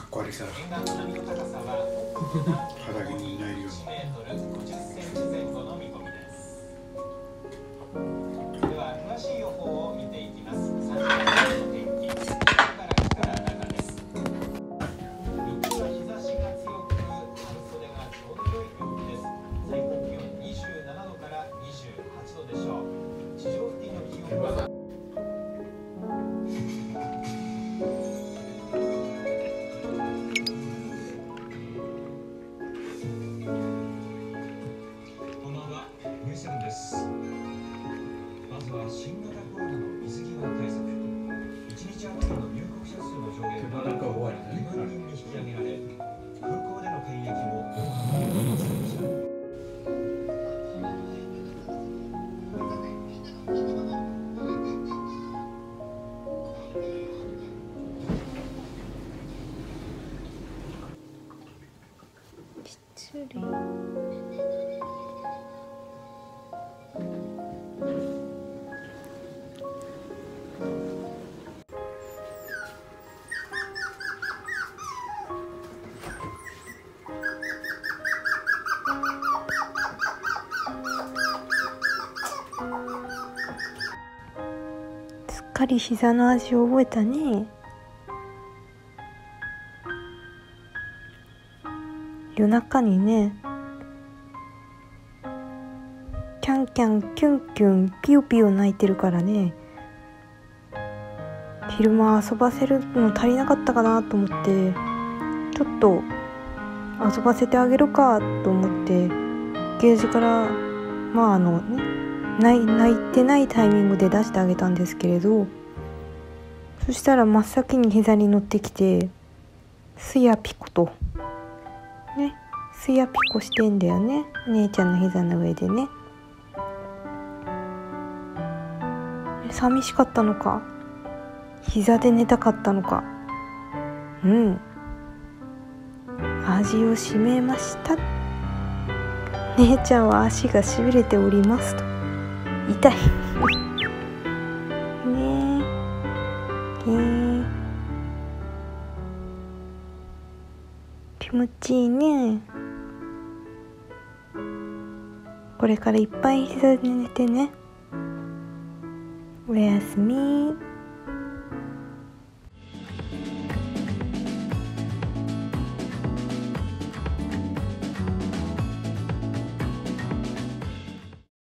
こありさ肌着にいないようにでは詳しい予報を見ていきます。3時間の天気、北から中です。日中は日差しが強く、半袖がちょうど良い陽気です。最高気温27度から28度でしょう。地上付近の気温はニュース7です。まずは新型コロナの水際対策。1日あたりの入国者数の上限が2万人に引き上げられ、空港での検疫も大幅に緩和されました。 失礼。すっかり膝の味を覚えたね。夜中にね、キャンキャンキュンキュンピヨピヨ泣いてるからね、昼間遊ばせるの足りなかったかなと思って、ちょっと遊ばせてあげるかと思ってゲージから泣いてないタイミングで出してあげたんですけれど、そしたら真っ先に膝に乗ってきてすやピコとね、すやピコしてんだよね、姉ちゃんの膝の上でね。寂しかったのか、膝で寝たかったのか、味をしめました。姉ちゃんは足がしびれておりますと。痛いねえ、気持ちいいね。これからいっぱい膝で寝てね。おやすみ。